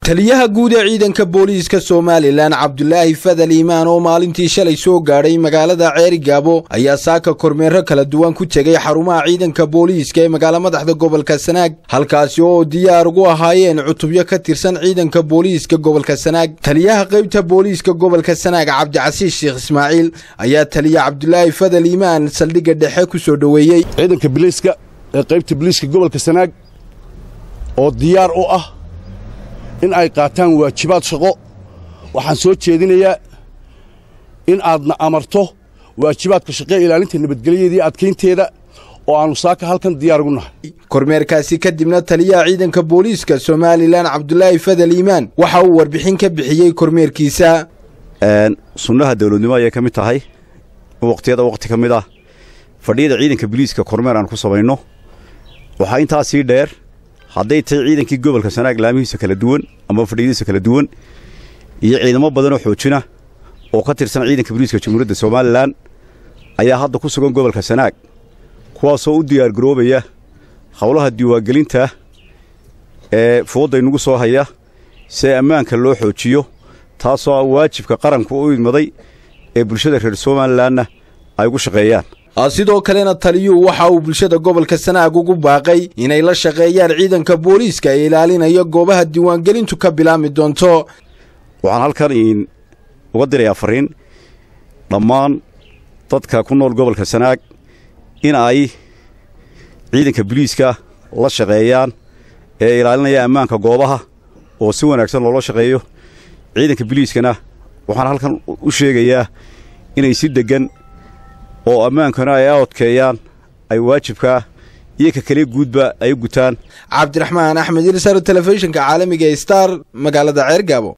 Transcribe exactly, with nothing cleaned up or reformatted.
taliyaha guud ee ciidanka booliiska Soomaaliland Cabdullaahi Fadal Iimaan oo maalintii shalay soo gaadhay magaalada Ceerigaabo ayaa saaka kormeero kala duwan ku tagay xarumaha ciidanka booliiska ee magaalada madaxda gobolka Sanaag halkaas oo diyaar ugu ahaayeen cutubyo ka tirsan ciidanka booliiska gobolka Sanaag. taliyaha qaybta booliiska gobolka Sanaag Cabdicasiis Sheekh Ismaaciil ayaa taliya Cabdullaahi Fadal Iimaan saldhigga dhexe ku soo dhaweeyay ciidanka booliiska ee qaybta booliiska gobolka Sanaag oo diyaar u ah in ay qaataan waajibaad shaqo. waxaan soo jeedinayaa in aadna amarto waajibaadka shaqo ilaalinta nabadgelyada iyo adkeynteeda oo aanu saaka halkan diyaar ugu nahay. kormeerkaasi kadibna taliyaha ciidanka booliiska Soomaaliland Cabdullaahi Fadal Iimaan waxa uu warbixin ka bixiyay kormeerkiisa. een sunnaha dawladnimo ay ka mid tahay waqtiyada waqti ka mid ah fadhiyada ciidanka booliiska kormeer aan ku sameeyno. waxa intaas sii dheer hadday tahay ciidankii gobolka Sanaag laamihiisa kala duwan ama fadhiyadiisa kala duwan iyo ciidamo badan oo xoojina oo ka tirsan ciidanka booliiska Jamhuuriyadda Soomaaliland ayaa hadda ku sugan gobolka Sanaag kuwaas oo u diyaar garoobaya hawlaha diiwaangelinta ee fooday nagu soo haya si ammaanka loo xoojiyo taasoo waajibka qaranku u idmaday ee bulshada reer Soomaaliland ay ugu shaqeeyaan. sidoo kalena taliyuhu waxa uu bulshada gobolka Sanaag ugu baaqay inay la shaqeeyaan ciidanka booliiska ee ilaalinaya goobaha diiwaangelintu ka bilaami doonto. waxaan halkan in uga dirayaa fariin dhammaan dadka ku nool gobolka Sanaag in ay ciidanka booliiska la shaqeeyaan ee ilaalinaya ammaanka goobaha oo si wanaagsan loo shaqeeyo. ciidanka booliiskana waxaan halkan u sheegayaa inay si degan oo ammaankana ay adkeeyaan ay waajibka iyo ka kale guudba ay gutaan. Cabdiraxmaan Axmed Irsar telefishinka caalamiga Star magaalada Ceerigaabo.